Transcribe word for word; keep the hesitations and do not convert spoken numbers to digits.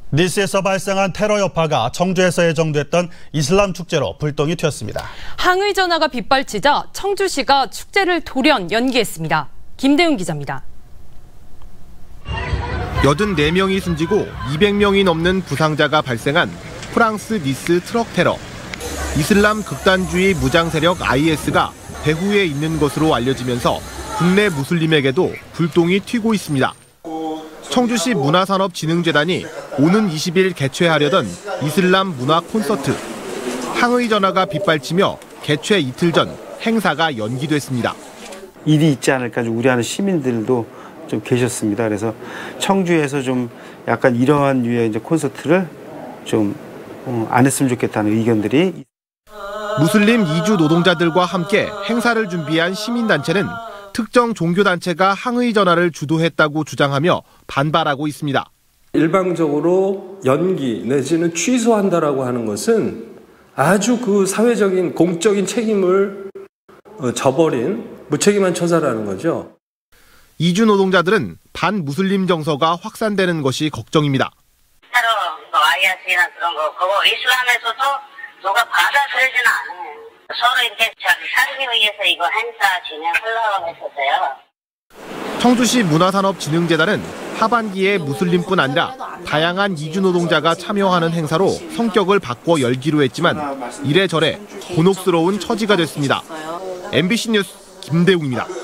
니스에서 발생한 테러 여파가 청주에서 예정됐던 이슬람 축제로 불똥이 튀었습니다. 항의 전화가 빗발치자 청주시가 축제를 돌연 연기했습니다. 김대웅 기자입니다. 여든네 명이 숨지고 이백 명이 넘는 부상자가 발생한 프랑스 니스 트럭 테러. 이슬람 극단주의 무장 세력 아이에스가 배후에 있는 것으로 알려지면서 국내 무슬림에게도 불똥이 튀고 있습니다. 청주시 문화산업진흥재단이 오는 이십 일 개최하려던 이슬람 문화 콘서트. 항의 전화가 빗발치며 개최 이틀 전 행사가 연기됐습니다. 일이 있지 않을까 좀 우려하는 시민들도 좀 계셨습니다. 그래서 청주에서 좀 약간 이러한 유의 이제 콘서트를 좀 안 했으면 좋겠다는 의견들이. 무슬림 이주 노동자들과 함께 행사를 준비한 시민단체는 특정 종교단체가 항의 전화를 주도했다고 주장하며 반발하고 있습니다. 일방적으로 연기 내지는 취소한다라고 하는 것은 아주 그 사회적인 공적인 책임을 저버린 무책임한 처사라는 거죠. 이주 노동자들은 반무슬림 정서가 확산되는 것이 걱정입니다. 테러, 뭐 아이에스나 그런 거, 그거 이슬람에서도 누가 받아들이지는 않아요. 서로 이렇게 살기 위해서 이거 행사 진행하려고 했었어요. 청주시 문화산업진흥재단은 하반기에 무슬림뿐 아니라 다양한 이주 노동자가 참여하는 행사로 성격을 바꿔 열기로 했지만 이래저래 곤혹스러운 처지가 됐습니다. 엠비씨 뉴스 김대웅입니다.